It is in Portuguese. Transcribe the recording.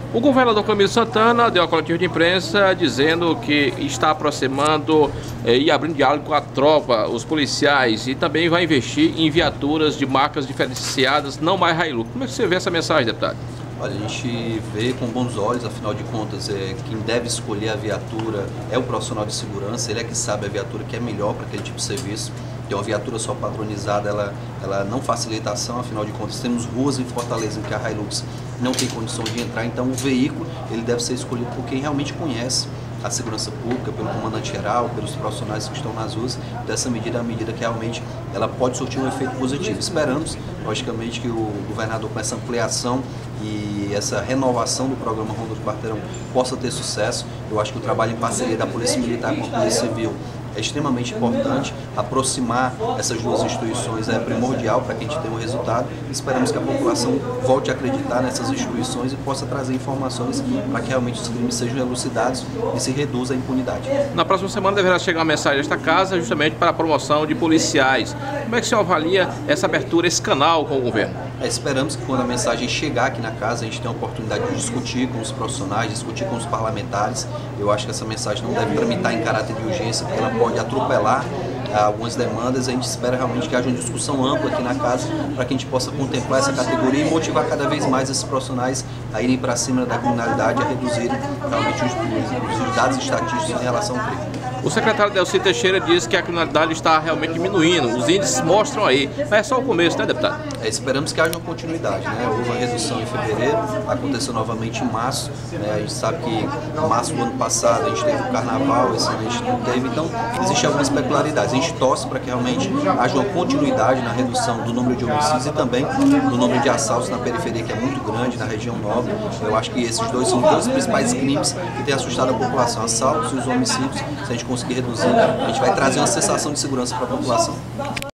O governador Camilo Santana deu a coletiva de imprensa dizendo que está aproximando e abrindo diálogo com a tropa, os policiais, e também vai investir em viaturas de marcas diferenciadas, não mais Hilux. Como é que você vê essa mensagem, deputado? Olha, a gente vê com bons olhos, afinal de contas, quem deve escolher a viatura é o profissional de segurança, ele é que sabe a viatura que é melhor para aquele tipo de serviço. Ter uma viatura só padronizada, ela não facilita a ação, afinal de contas, temos ruas em Fortaleza em que a Hilux não tem condições de entrar, então o veículo ele deve ser escolhido por quem realmente conhece a segurança pública, pelo comandante-geral, pelos profissionais que estão nas ruas. Dessa medida, a medida que realmente ela pode surtir um efeito positivo. Esperamos, logicamente, que o governador, com essa ampliação e essa renovação do programa Ronda do Quarteirão, possa ter sucesso. Eu acho que o trabalho em parceria da Polícia Militar com a Polícia Civil é extremamente importante. Aproximar essas duas instituições é primordial para que a gente tenha um resultado. Esperamos que a população volte a acreditar nessas instituições e possa trazer informações para que realmente os crimes sejam elucidados e se reduza a impunidade. Na próxima semana deverá chegar uma mensagem a esta casa justamente para a promoção de policiais. Como é que o senhor avalia essa abertura, esse canal com o governo? Esperamos que quando a mensagem chegar aqui na casa, a gente tenha a oportunidade de discutir com os profissionais, discutir com os parlamentares. Eu acho que essa mensagem não deve tramitar em caráter de urgência, porque ela pode atropelar algumas demandas. A gente espera realmente que haja uma discussão ampla aqui na casa para que a gente possa contemplar essa categoria e motivar cada vez mais esses profissionais a irem para cima da criminalidade, a reduzirem realmente os dados estatísticos em relação ao crime. O secretário Delcy Teixeira disse que a criminalidade está realmente diminuindo, os índices mostram aí, mas é só o começo, né, deputado? Esperamos que haja uma continuidade, né? Houve uma redução em fevereiro, aconteceu novamente em março, né? A gente sabe que em março do ano passado a gente teve o carnaval, esse ano a gente não teve, então existem algumas peculiaridades. A gente torce para que realmente haja uma continuidade na redução do número de homicídios e também do número de assaltos na periferia, que é muito grande, na região nobre. Eu acho que esses dois são os dois principais crimes que têm assustado a população, assaltos e os homicídios. Se a gente conseguir reduzir, a gente vai trazer uma sensação de segurança para a população.